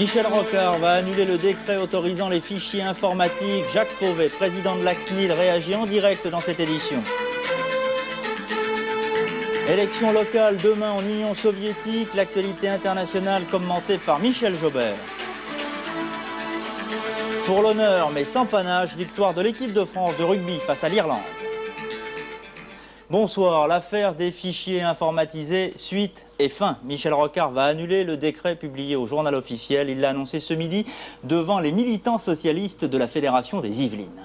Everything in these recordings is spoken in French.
Michel Rocard va annuler le décret autorisant les fichiers informatiques. Jacques Fauvet, président de la CNIL, réagit en direct dans cette édition. Élection locale demain en Union soviétique, l'actualité internationale commentée par Michel Jobert. Pour l'honneur, mais sans panache, victoire de l'équipe de France de rugby face à l'Irlande. Bonsoir, l'affaire des fichiers informatisés, suite et fin. Michel Rocard va annuler le décret publié au journal officiel. Il l'a annoncé ce midi devant les militants socialistes de la Fédération des Yvelines.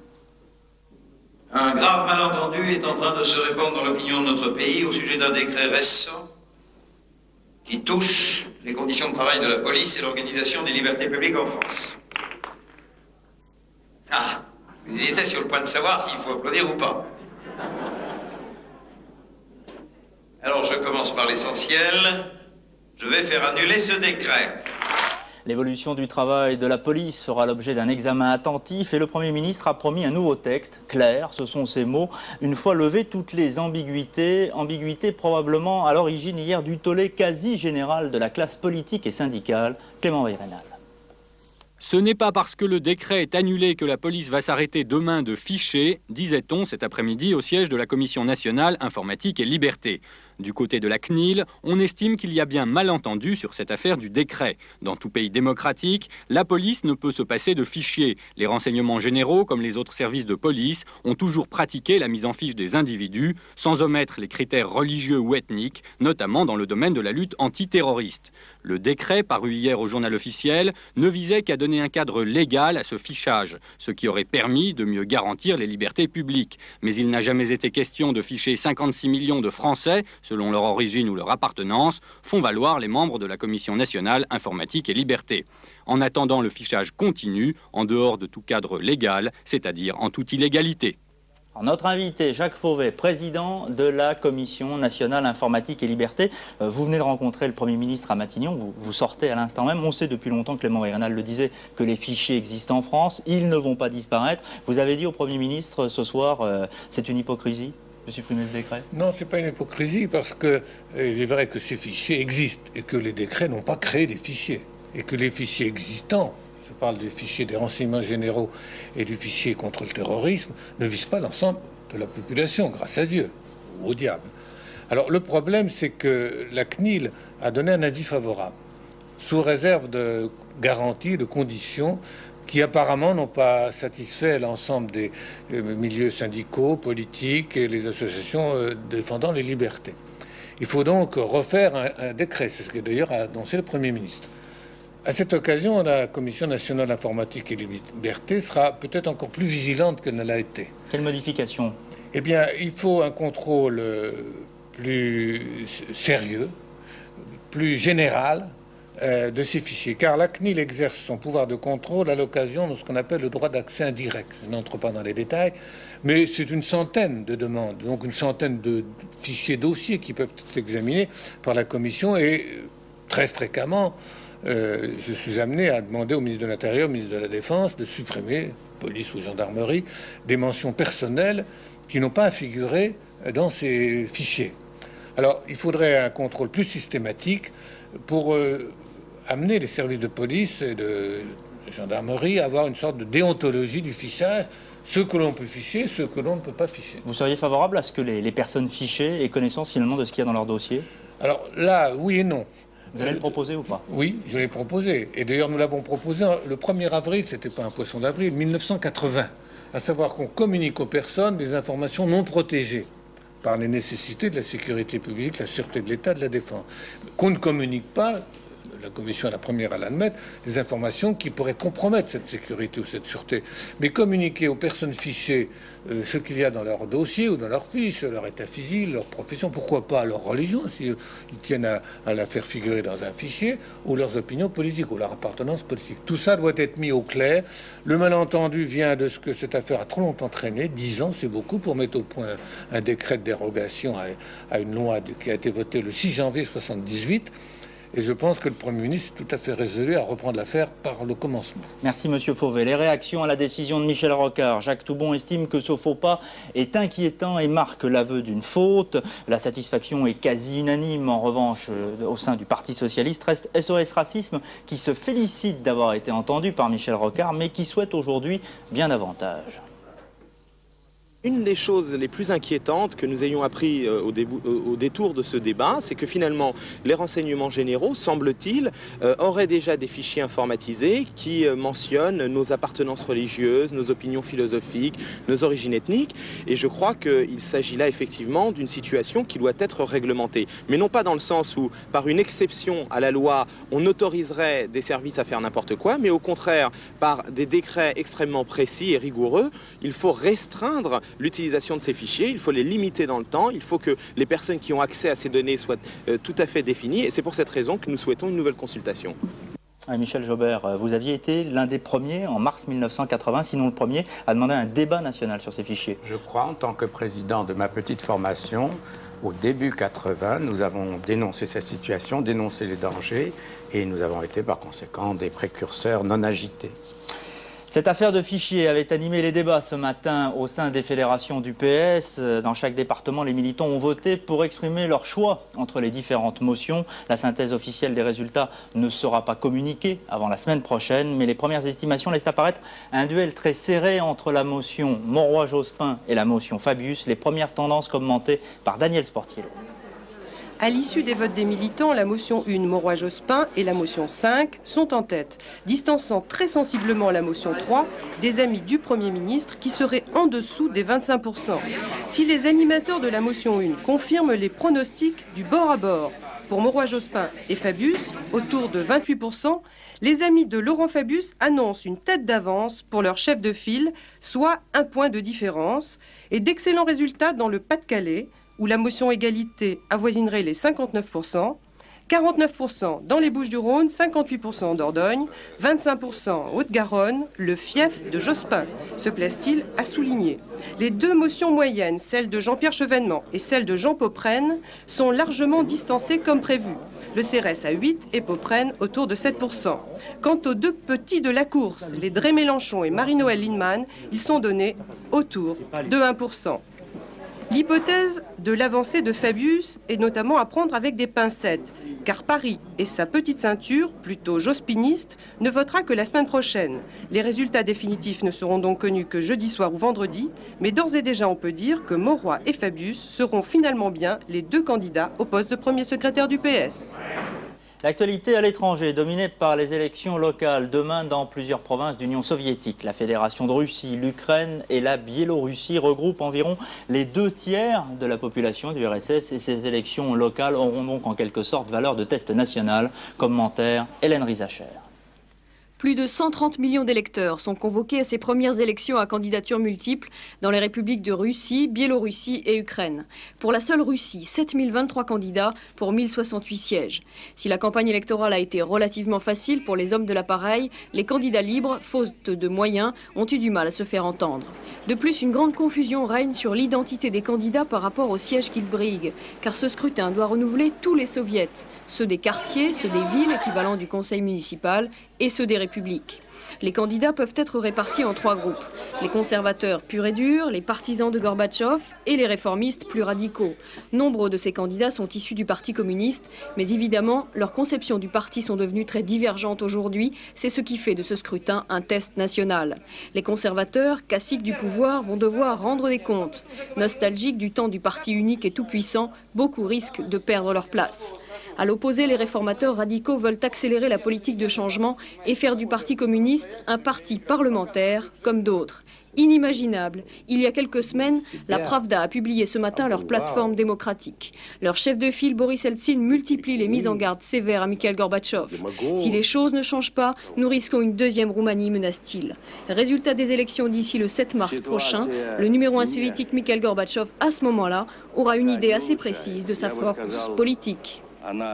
Un grave malentendu est en train de se répandre dans l'opinion de notre pays au sujet d'un décret récent qui touche les conditions de travail de la police et l'organisation des libertés publiques en France. Ah, vous étiez sur le point de savoir s'il faut applaudir ou pas. Alors je commence par l'essentiel. Je vais faire annuler ce décret. L'évolution du travail de la police fera l'objet d'un examen attentif et le Premier ministre a promis un nouveau texte, clair, ce sont ses mots, une fois levées toutes les ambiguïtés probablement à l'origine hier du tollé quasi général de la classe politique et syndicale. Clément Veyrenal. Ce n'est pas parce que le décret est annulé que la police va s'arrêter demain de ficher, disait-on cet après-midi au siège de la Commission nationale informatique et liberté. Du côté de la CNIL, on estime qu'il y a bien malentendu sur cette affaire du décret. Dans tout pays démocratique, la police ne peut se passer de fichiers. Les renseignements généraux, comme les autres services de police, ont toujours pratiqué la mise en fiche des individus, sans omettre les critères religieux ou ethniques, notamment dans le domaine de la lutte antiterroriste. Le décret, paru hier au journal officiel, ne visait qu'à donner un cadre légal à ce fichage, ce qui aurait permis de mieux garantir les libertés publiques. Mais il n'a jamais été question de ficher 56 millions de Français, selon leur origine ou leur appartenance, font valoir les membres de la Commission nationale informatique et liberté. En attendant, le fichage continue en dehors de tout cadre légal, c'est-à-dire en toute illégalité. Alors, notre invité, Jacques Fauvet, président de la Commission nationale informatique et liberté. Vous venez de rencontrer le Premier ministre à Matignon, vous sortez à l'instant même. On sait depuis longtemps, Clément Veyrenal le disait, que les fichiers existent en France, ils ne vont pas disparaître. Vous avez dit au Premier ministre ce soir, c'est une hypocrisie de supprimer le décret? Non, c'est pas une hypocrisie parce que il est vrai que ces fichiers existent et que les décrets n'ont pas créé des fichiers. Et que les fichiers existants, je parle des fichiers des renseignements généraux et du fichier contre le terrorisme, ne visent pas l'ensemble de la population, grâce à Dieu, ou au diable. Alors le problème, c'est que la CNIL a donné un avis favorable, sous réserve de garanties, de conditions, qui apparemment n'ont pas satisfait l'ensemble des milieux syndicaux, politiques et les associations défendant les libertés. Il faut donc refaire un décret, c'est ce que d'ailleurs a annoncé le Premier ministre. À cette occasion, la Commission nationale informatique et liberté sera peut-être encore plus vigilante qu'elle ne l'a été. Quelle modification? Eh bien, il faut un contrôle plus sérieux, plus général, de ces fichiers, car la CNIL exerce son pouvoir de contrôle à l'occasion de ce qu'on appelle le droit d'accès indirect. Je n'entre pas dans les détails, mais c'est une centaine de demandes, donc une centaine de fichiers dossiers qui peuvent être examinés par la Commission et très fréquemment, je suis amené à demander au ministre de l'Intérieur, au ministre de la Défense, de supprimer, police ou gendarmerie, des mentions personnelles qui n'ont pas à figurer dans ces fichiers. Alors, il faudrait un contrôle plus systématique pour amener les services de police et de gendarmerie à avoir une sorte de déontologie du fichage, ceux que l'on peut ficher, ceux que l'on ne peut pas ficher. Vous seriez favorable à ce que les personnes fichées aient connaissance finalement de ce qu'il y a dans leur dossier? Alors là, oui et non. Vous allez le proposer ou pas? Oui, je l'ai proposé. Et d'ailleurs, nous l'avons proposé le 1er avril, c'était pas un poisson d'avril, 1980. À savoir qu'on communique aux personnes des informations non protégées par les nécessités de la sécurité publique, la sûreté de l'État, de la défense. Qu'on ne communique pas, la Commission est la première à l'admettre, des informations qui pourraient compromettre cette sécurité ou cette sûreté. Mais communiquer aux personnes fichées ce qu'il y a dans leur dossier ou dans leur fiche, leur état physique, leur profession, pourquoi pas leur religion, s'ils tiennent à la faire figurer dans un fichier, ou leurs opinions politiques, ou leur appartenance politique. Tout ça doit être mis au clair. Le malentendu vient de ce que cette affaire a trop longtemps traîné, 10 ans, c'est beaucoup, pour mettre au point un décret de dérogation à une loi qui a été votée le 6 janvier 1978. et je pense que le Premier ministre est tout à fait résolu à reprendre l'affaire par le commencement. Merci Monsieur Fauvet. Les réactions à la décision de Michel Rocard. Jacques Toubon estime que ce faux pas est inquiétant et marque l'aveu d'une faute. La satisfaction est quasi unanime en revanche au sein du Parti Socialiste. Reste SOS Racisme qui se félicite d'avoir été entendu par Michel Rocard mais qui souhaite aujourd'hui bien davantage. Une des choses les plus inquiétantes que nous ayons appris au détour de ce débat, c'est que finalement les renseignements généraux, semble-t-il, auraient déjà des fichiers informatisés qui mentionnent nos appartenances religieuses, nos opinions philosophiques, nos origines ethniques. Et je crois qu'il s'agit là effectivement d'une situation qui doit être réglementée. Mais non pas dans le sens où, par une exception à la loi, on autoriserait des services à faire n'importe quoi, mais au contraire, par des décrets extrêmement précis et rigoureux, il faut restreindre l'utilisation de ces fichiers, il faut les limiter dans le temps, il faut que les personnes qui ont accès à ces données soient tout à fait définies et c'est pour cette raison que nous souhaitons une nouvelle consultation. Michel Jaubert, vous aviez été l'un des premiers en mars 1980, sinon le premier, à demander un débat national sur ces fichiers. Je crois, en tant que président de ma petite formation, au début 80, nous avons dénoncé cette situation, dénoncé les dangers et nous avons été par conséquent des précurseurs non agités. Cette affaire de fichiers avait animé les débats ce matin au sein des fédérations du PS. Dans chaque département, les militants ont voté pour exprimer leur choix entre les différentes motions. La synthèse officielle des résultats ne sera pas communiquée avant la semaine prochaine, mais les premières estimations laissent apparaître un duel très serré entre la motion Mauroy-Jospin et la motion Fabius. Les premières tendances commentées par Daniel Sportiello. À l'issue des votes des militants, la motion 1 Mauroy-Jospin et la motion 5 sont en tête, distançant très sensiblement la motion 3 des amis du Premier ministre qui serait en dessous des 25%. Si les animateurs de la motion 1 confirment les pronostics du bord à bord pour Mauroy-Jospin et Fabius, autour de 28%, les amis de Laurent Fabius annoncent une tête d'avance pour leur chef de file, soit 1 point de différence, et d'excellents résultats dans le Pas-de-Calais, où la motion égalité avoisinerait les 59%, 49% dans les Bouches-du-Rhône, 58% en Dordogne, 25% en Haute-Garonne, le fief de Jospin, se place-t-il à souligner. Les deux motions moyennes, celle de Jean-Pierre Chevènement et celle de Jean Popren, sont largement distancées comme prévu. Le CRS à 8 et Popren autour de 7%. Quant aux deux petits de la course, les Drey Mélenchon et Marie-Noëlle Lienemann, ils sont donnés autour de 1%. L'hypothèse de l'avancée de Fabius est notamment à prendre avec des pincettes, car Paris et sa petite ceinture, plutôt jospiniste, ne votera que la semaine prochaine. Les résultats définitifs ne seront donc connus que jeudi soir ou vendredi, mais d'ores et déjà on peut dire que Mauroy et Fabius seront finalement bien les deux candidats au poste de premier secrétaire du PS. L'actualité à l'étranger, dominée par les élections locales, demain dans plusieurs provinces d'Union soviétique. La Fédération de Russie, l'Ukraine et la Biélorussie regroupent environ les 2/3 de la population du RSS et ces élections locales auront donc en quelque sorte valeur de test national. Commentaire Hélène Rizacher. Plus de 130 millions d'électeurs sont convoqués à ces premières élections à candidature multiple dans les républiques de Russie, Biélorussie et Ukraine. Pour la seule Russie, 7023 candidats pour 1068 sièges. Si la campagne électorale a été relativement facile pour les hommes de l'appareil, les candidats libres, faute de moyens, ont eu du mal à se faire entendre. De plus, une grande confusion règne sur l'identité des candidats par rapport aux sièges qu'ils briguent, car ce scrutin doit renouveler tous les soviets, ceux des quartiers, ceux des villes, équivalent du conseil municipal, et ceux des républiques. Les candidats peuvent être répartis en 3 groupes. Les conservateurs purs et durs, les partisans de Gorbatchev et les réformistes plus radicaux. Nombreux de ces candidats sont issus du Parti communiste, mais évidemment, leurs conceptions du parti sont devenues très divergentes aujourd'hui. C'est ce qui fait de ce scrutin un test national. Les conservateurs, caciques du pouvoir, vont devoir rendre des comptes. Nostalgiques du temps du parti unique et tout-puissant, beaucoup risquent de perdre leur place. À l'opposé, les réformateurs radicaux veulent accélérer la politique de changement et faire du Parti communiste un parti parlementaire comme d'autres. Inimaginable. Il y a quelques semaines, la Pravda a publié ce matin leur plateforme démocratique. Leur chef de file, Boris Eltsine, multiplie les mises en garde sévères à Mikhail Gorbatchev. Si les choses ne changent pas, nous risquons une deuxième Roumanie, menace-t-il. Résultat des élections d'ici le 7 mars prochain, le numéro 1 soviétique Mikhail Gorbatchev, à ce moment-là, aura une idée assez précise de sa force politique.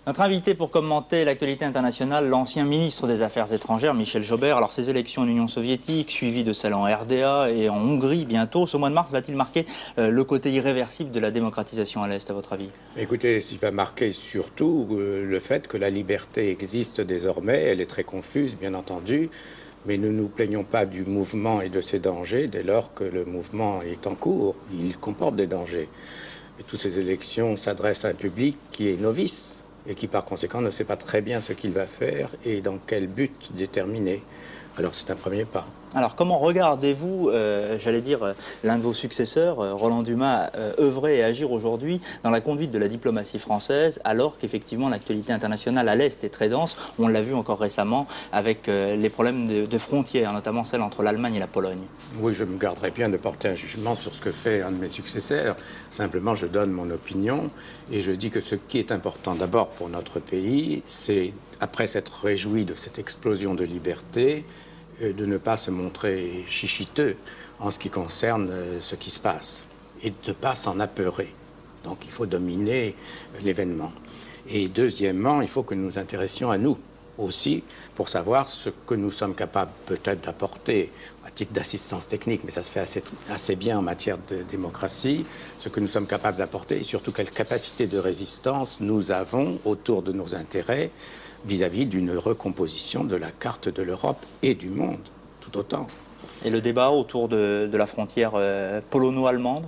Notre invité pour commenter l'actualité internationale, l'ancien ministre des Affaires étrangères, Michel Joubert. Alors ces élections en Union soviétique, suivies de celles en RDA et en Hongrie bientôt, ce mois de mars va-t-il marquer le côté irréversible de la démocratisation à l'Est, à votre avis? Écoutez, il va marquer surtout le fait que la liberté existe désormais. Elle est très confuse, bien entendu, mais ne nous plaignons pas du mouvement et de ses dangers dès lors que le mouvement est en cours. Il comporte des dangers. Et toutes ces élections s'adressent à un public qui est novice et qui par conséquent ne sait pas très bien ce qu'il va faire et dans quel but déterminé. Alors c'est un premier pas. Alors comment regardez-vous, j'allais dire, l'un de vos successeurs, Roland Dumas, œuvrer et agir aujourd'hui dans la conduite de la diplomatie française, alors qu'effectivement l'actualité internationale à l'Est est très dense. On l'a vu encore récemment avec les problèmes de frontières, notamment celle entre l'Allemagne et la Pologne. Oui, je me garderai bien de porter un jugement sur ce que fait un de mes successeurs. Simplement, je donne mon opinion et je dis que ce qui est important d'abord pour notre pays, c'est, après s'être réjoui de cette explosion de liberté, de ne pas se montrer chichiteux en ce qui concerne ce qui se passe et de ne pas s'en apeurer. Donc il faut dominer l'événement. Et deuxièmement, il faut que nous nous intéressions à nous aussi pour savoir ce que nous sommes capables peut-être d'apporter à titre d'assistance technique, mais ça se fait assez bien en matière de démocratie, ce que nous sommes capables d'apporter et surtout quelle capacité de résistance nous avons autour de nos intérêts vis-à-vis d'une recomposition de la carte de l'Europe et du monde, tout autant. Et le débat autour de la frontière polono-allemande?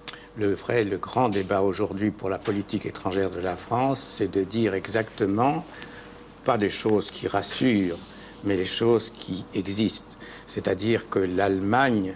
Le grand débat aujourd'hui pour la politique étrangère de la France, c'est de dire exactement, pas des choses qui rassurent, mais les choses qui existent. C'est-à-dire que l'Allemagne,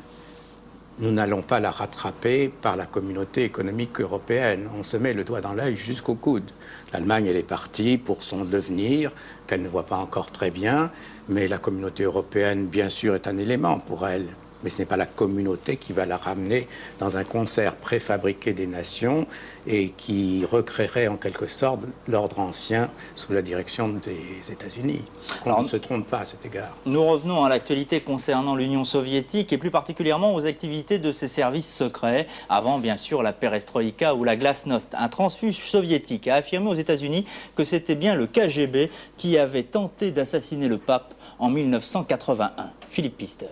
nous n'allons pas la rattraper par la communauté économique européenne. On se met le doigt dans l'œil jusqu'au coude. L'Allemagne, elle est partie pour son devenir, qu'elle ne voit pas encore très bien, mais la communauté européenne, bien sûr, est un élément pour elle. Mais ce n'est pas la communauté qui va la ramener dans un concert préfabriqué des nations et qui recréerait en quelque sorte l'ordre ancien sous la direction des États-Unis. On ne se trompe pas à cet égard. Nous revenons à l'actualité concernant l'Union soviétique et plus particulièrement aux activités de ses services secrets, avant bien sûr la perestroïka ou la glasnost. Un transfuge soviétique a affirmé aux États-Unis que c'était bien le KGB qui avait tenté d'assassiner le pape en 1981. Philippe Pister.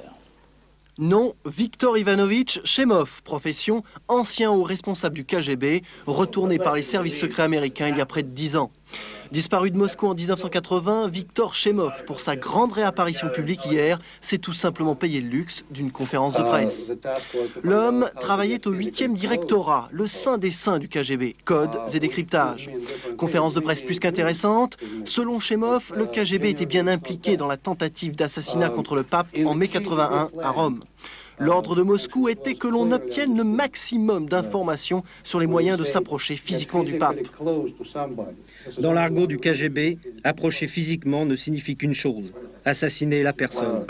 Nom, Viktor Ivanovitch Chemov, profession, ancien haut responsable du KGB, retourné par les services secrets américains il y a près de 10 ans. Disparu de Moscou en 1980, Viktor Chemov, pour sa grande réapparition publique hier, s'est tout simplement payé le luxe d'une conférence de presse. L'homme travaillait au 8e directorat, le saint des saints du KGB, codes et décryptage. Conférence de presse plus qu'intéressante. Selon Chemov, le KGB était bien impliqué dans la tentative d'assassinat contre le pape en mai 81 à Rome. L'ordre de Moscou était que l'on obtienne le maximum d'informations sur les moyens de s'approcher physiquement du pape. Dans l'argot du KGB, approcher physiquement ne signifie qu'une chose, assassiner la personne.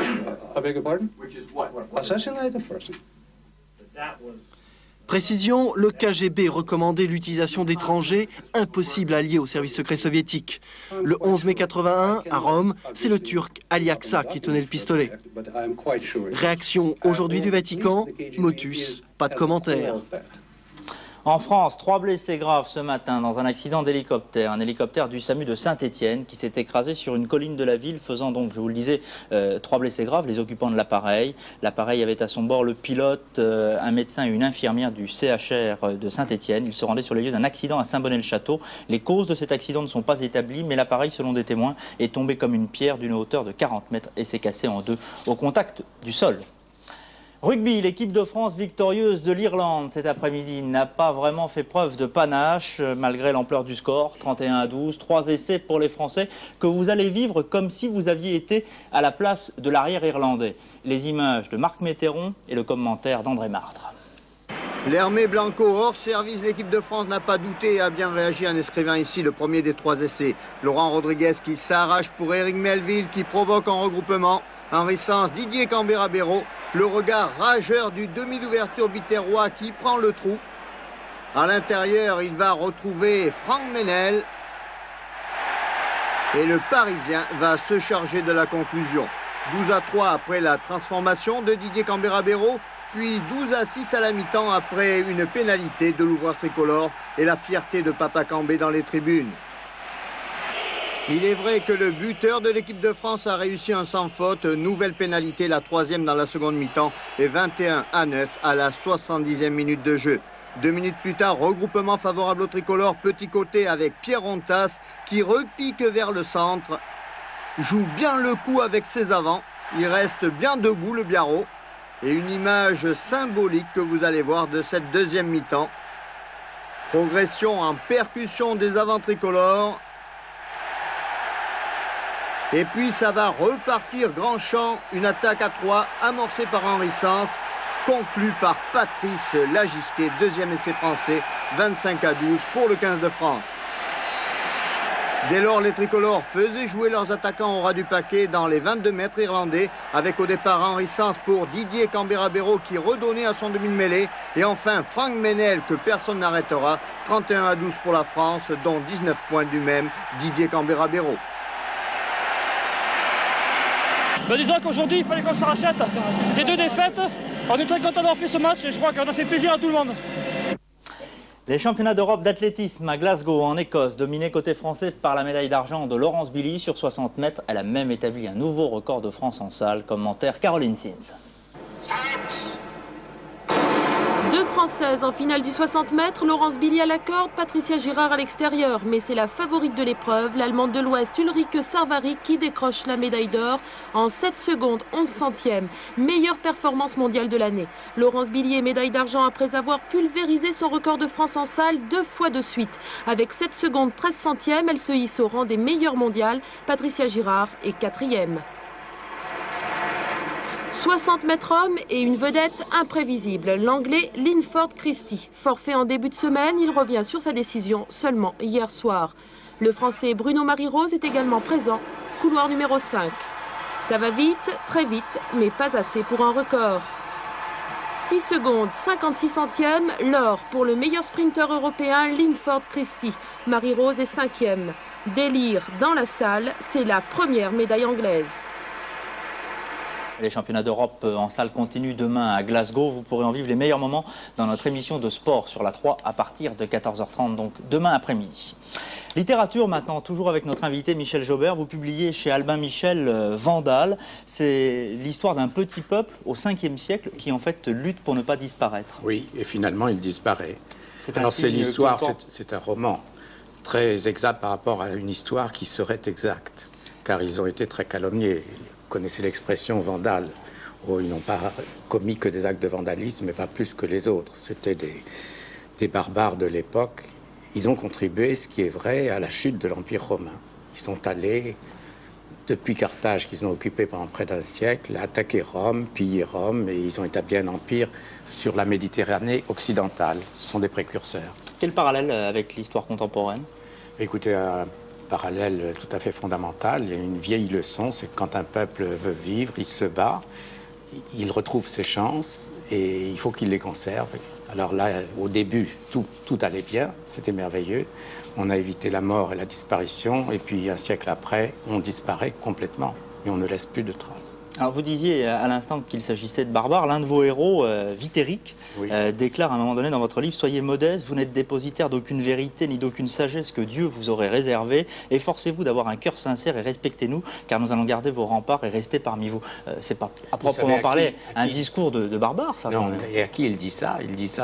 Précision, le KGB recommandait l'utilisation d'étrangers impossibles à lier au service secret soviétique. Le 11 mai 81, à Rome, c'est le Turc Ali Aksa qui tenait le pistolet. Réaction aujourd'hui du Vatican, motus, pas de commentaire. En France, 3 blessés graves ce matin dans un accident d'hélicoptère. Un hélicoptère du SAMU de Saint-Étienne qui s'est écrasé sur une colline de la ville, faisant donc, je vous le disais, 3 blessés graves, les occupants de l'appareil. L'appareil avait à son bord le pilote, un médecin et une infirmière du CHR de Saint-Étienne. Ils se rendaient sur les lieux d'un accident à Saint-Bonnet-le-Château. Les causes de cet accident ne sont pas établies, mais l'appareil, selon des témoins, est tombé comme une pierre d'une hauteur de 40 mètres et s'est cassé en deux au contact du sol. Rugby, l'équipe de France victorieuse de l'Irlande cet après-midi n'a pas vraiment fait preuve de panache malgré l'ampleur du score, 31-12, 3 essais pour les Français que vous allez vivre comme si vous aviez été à la place de l'arrière irlandais. Les images de Marc Météron et le commentaire d'André Martre. L'Hermé Blanco hors service, l'équipe de France n'a pas douté et a bien réagi en inscrivant ici le premier des 3 essais. Laurent Rodriguez qui s'arrache pour Eric Melville qui provoque en regroupement. Henri Sens, Didier Cambera-Béraud, le regard rageur du demi d'ouverture biterrois qui prend le trou. À l'intérieur, il va retrouver Franck Menel. Et le Parisien va se charger de la conclusion. 12-3 après la transformation de Didier Cambera-Béraud, puis 12-6 à la mi-temps après une pénalité de l'ouvreur tricolore et la fierté de Papa Cambé dans les tribunes. Il est vrai que le buteur de l'équipe de France a réussi un sans faute. Nouvelle pénalité, la 3e dans la seconde mi-temps et 21-9 à la 70e minute de jeu. 2 minutes plus tard, regroupement favorable au tricolore, petit côté avec Pierre Ontas qui repique vers le centre. Joue bien le coup avec ses avants. Il reste bien debout le Biarrot. Et une image symbolique que vous allez voir de cette deuxième mi-temps. Progression en percussion des avants tricolores. Et puis ça va repartir grand champ, une attaque à 3 amorcée par Henri Sens, conclue par Patrice Lagisquet, deuxième essai français, 25-12 pour le 15 de France. Dès lors, les tricolores faisaient jouer leurs attaquants au ras du paquet dans les 22 mètres irlandais, avec au départ Henri Sens pour Didier Cambera-Béraud qui redonnait à son demi de mêlée, et enfin Franck Ménel que personne n'arrêtera, 31-12 pour la France, dont 19 points du même Didier Cambera-Béraud. Disons qu'aujourd'hui, il fallait qu'on se rachète des 2 défaites. On est très content d'avoir fait ce match et je crois qu'on a fait plaisir à tout le monde. Les championnats d'Europe d'athlétisme à Glasgow, en Écosse, dominés côté français par la médaille d'argent de Laurence Billy sur 60 mètres. Elle a même établi un nouveau record de France en salle. Commentaire Caroline Sins. 2 Françaises en finale du 60 mètres, Laurence Billy à la corde, Patricia Girard à l'extérieur. Mais c'est la favorite de l'épreuve, l'Allemande de l'Ouest Ulrike Sarvarik qui décroche la médaille d'or en 7 secondes 11 centièmes. Meilleure performance mondiale de l'année. Laurence Billy est médaille d'argent après avoir pulvérisé son record de France en salle 2 fois de suite. Avec 7 secondes 13 centièmes, elle se hisse au rang des meilleures mondiales. Patricia Girard est 4e. 60 mètres hommes et une vedette imprévisible, l'anglais Linford Christie. Forfait en début de semaine, il revient sur sa décision seulement hier soir. Le français Bruno Marie-Rose est également présent, couloir numéro 5. Ça va vite, très vite, mais pas assez pour un record. 6 secondes 56 centièmes, l'or pour le meilleur sprinter européen Linford Christie. Marie-Rose est 5e. Délire dans la salle, c'est la première médaille anglaise. Les championnats d'Europe en salle continuent demain à Glasgow. Vous pourrez en vivre les meilleurs moments dans notre émission de sport sur la 3 à partir de 14h30, donc demain après-midi. Littérature maintenant, toujours avec notre invité Michel Jaubert. Vous publiez chez Albin Michel Vandale. C'est l'histoire d'un petit peuple au 5e siècle qui en fait lutte pour ne pas disparaître. Oui, et finalement il disparaît. Alors c'est l'histoire, c'est un roman très exact par rapport à une histoire qui serait exacte, car ils ont été très calomniés. Vous connaissez l'expression vandale. Oh, ils n'ont pas commis que des actes de vandalisme, mais pas plus que les autres. C'était des barbares de l'époque. Ils ont contribué, ce qui est vrai, à la chute de l'Empire romain. Ils sont allés, depuis Carthage, qu'ils ont occupé pendant près d'un siècle, attaquer Rome, piller Rome, et ils ont établi un empire sur la Méditerranée occidentale. Ce sont des précurseurs. Quel parallèle avec l'histoire contemporaine? Écoutez, parallèle tout à fait fondamental. Il y a une vieille leçon, c'est que quand un peuple veut vivre, il se bat, il retrouve ses chances et il faut qu'il les conserve. Alors là, au début, tout allait bien, c'était merveilleux. On a évité la mort et la disparition, et puis un siècle après, on disparaît complètement et on ne laisse plus de traces. Alors vous disiez à l'instant qu'il s'agissait de barbares. L'un de vos héros, Vitéric, oui, déclare à un moment donné dans votre livre: soyez modeste, vous n'êtes dépositaire d'aucune vérité ni d'aucune sagesse que Dieu vous aurait réservée. Efforcez-vous d'avoir un cœur sincère et respectez-nous, car nous allons garder vos remparts et rester parmi vous. C'est pas à proprement parler un discours de barbare, ça. Non, et à qui il dit ça?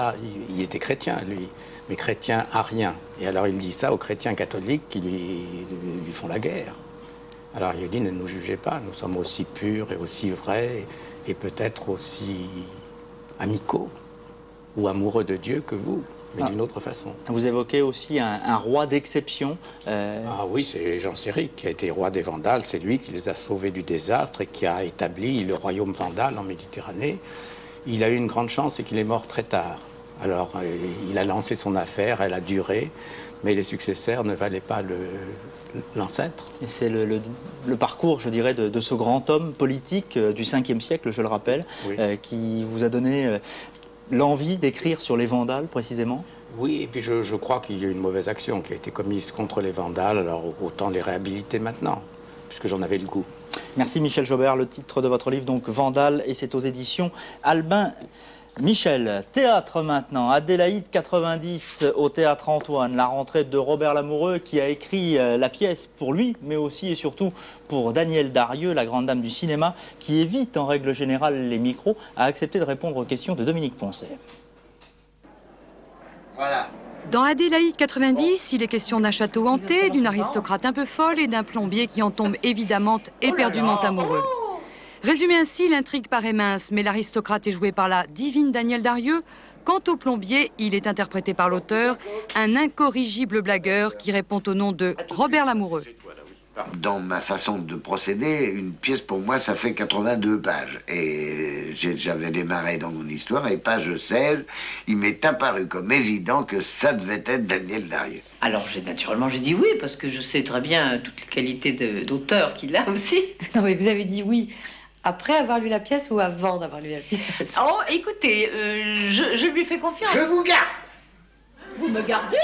Il était chrétien, lui, mais chrétien arien. Et alors il dit ça aux chrétiens catholiques qui lui font la guerre. Alors il dit: ne nous jugez pas, nous sommes aussi purs et aussi vrais et peut-être aussi amicaux ou amoureux de Dieu que vous, mais d'une autre façon. Vous évoquez aussi un roi d'exception. Ah oui, c'est Jean Séric qui a été roi des Vandales. C'est lui qui les a sauvés du désastre et qui a établi le royaume vandale en Méditerranée. Il a eu une grande chance, c'est qu'il est mort très tard. Alors il a lancé son affaire, elle a duré, mais les successeurs ne valaient pas l'ancêtre. Et c'est le parcours, je dirais, de ce grand homme politique du 5e siècle, je le rappelle, oui, qui vous a donné l'envie d'écrire sur les Vandales, précisément? Oui, et puis je crois qu'il y a eu une mauvaise action qui a été commise contre les Vandales, alors autant les réhabiliter maintenant, puisque j'en avais le goût. Merci Michel Jaubert. Le titre de votre livre, donc, Vandale, et c'est aux éditions Albin Michel, théâtre maintenant, Adélaïde 90 au Théâtre Antoine, la rentrée de Robert Lamoureux qui a écrit la pièce pour lui, mais aussi et surtout pour Danielle Darieux, la grande dame du cinéma, qui évite en règle générale les micros, a accepté de répondre aux questions de Dominique Poncet. Voilà. Dans Adélaïde 90, il est question d'un château hanté, d'une aristocrate un peu folle et d'un plombier qui en tombe évidemment éperdument amoureux. Résumé ainsi, l'intrigue paraît mince, mais l'aristocrate est joué par la divine Danielle Darieux. Quant au plombier, il est interprété par l'auteur, un incorrigible blagueur qui répond au nom de Robert Lamoureux. Dans ma façon de procéder, une pièce pour moi, ça fait 82 pages. Et j'avais démarré dans mon histoire, et page 16, il m'est apparu comme évident que ça devait être Danielle Darieux. Alors naturellement j'ai dit oui, parce que je sais très bien toutes les qualités d'auteur qu'il a aussi. Non mais vous avez dit oui après avoir lu la pièce ou avant d'avoir lu la pièce? Oh, écoutez, je lui fais confiance. Je vous garde. Vous me gardez?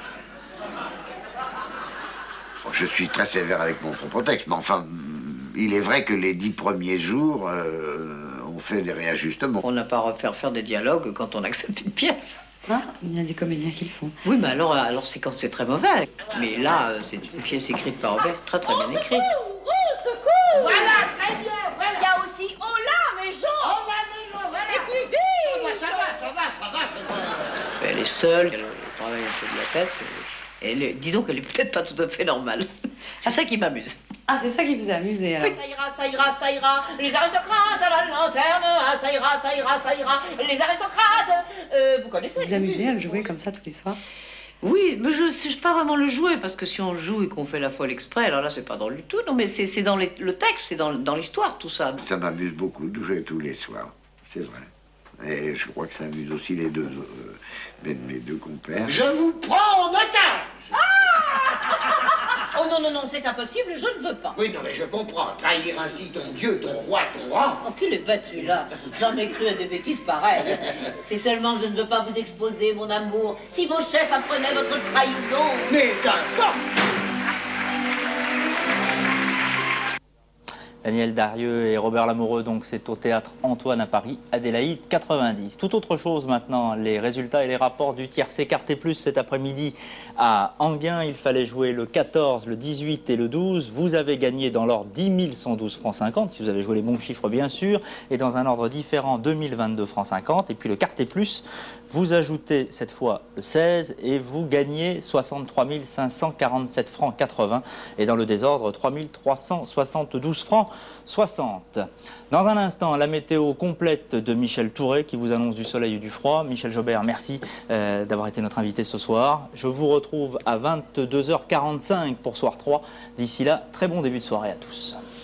Je suis très sévère avec mon propre texte, mais enfin, il est vrai que les 10 premiers jours, on fait des réajustements. On n'a pas à faire des dialogues quand on accepte une pièce. Ah, il y a des comédiens qui le font. Oui, mais alors c'est quand c'est très mauvais. Mais là, c'est une pièce écrite par Robert, très très bien écrite. Secours! Voilà, très bien, voilà. Il y a aussi oh là, mes gens! Oh là, mes gens, voilà. Et puis vite! Ça va. Elle est seule, elle travaille un peu de la tête. Dis donc, elle est peut-être pas tout à fait normale. C'est ça qui m'amuse. Ah, c'est ça qui vous a amusé, alors? Oui, ça ira, ça ira, ça ira. Les aristocrates à la lanterne. Ah, ça ira, ça ira, ça ira. Les aristocrates. Vous connaissez? Vous vous amusez à le jouer comme ça tous les soirs? Oui, mais je ne sais pas vraiment le jouer, parce que si on le joue et qu'on fait la folle exprès, alors là, c'est pas drôle du tout. Non, mais c'est dans le texte, c'est dans l'histoire, tout ça. Ça m'amuse beaucoup de jouer tous les soirs, c'est vrai. Et je crois que ça amuse aussi mes deux compères. Je vous prends en otage! Oh non, non, non, c'est impossible, je ne veux pas. Oui, non, mais je comprends. Trahir ainsi ton Dieu, ton roi, ton rang. Oh, qu'il est bête celui-là. Jamais cru à des bêtises pareilles. C'est seulement que je ne veux pas vous exposer, mon amour. Si vos chefs apprenaient votre trahison. Mais d'accord. Danielle Darieux et Robert Lamoureux, donc c'est au Théâtre Antoine à Paris, Adélaïde 90. Tout autre chose maintenant, les résultats et les rapports du tiercé Quarté Plus cet après-midi à Enghien. Il fallait jouer le 14, le 18 et le 12. Vous avez gagné dans l'ordre 10 112 francs 50, si vous avez joué les bons chiffres bien sûr, et dans un ordre différent 2022 francs 50. Et puis le Quarté Plus, vous ajoutez cette fois le 16 et vous gagnez 63 547 francs 80. Et dans le désordre, 3 372 francs 60. Dans un instant, la météo complète de Michel Touré qui vous annonce du soleil et du froid. Michel Jobert, merci d'avoir été notre invité ce soir. Je vous retrouve à 22h45 pour Soir 3. D'ici là, très bon début de soirée à tous.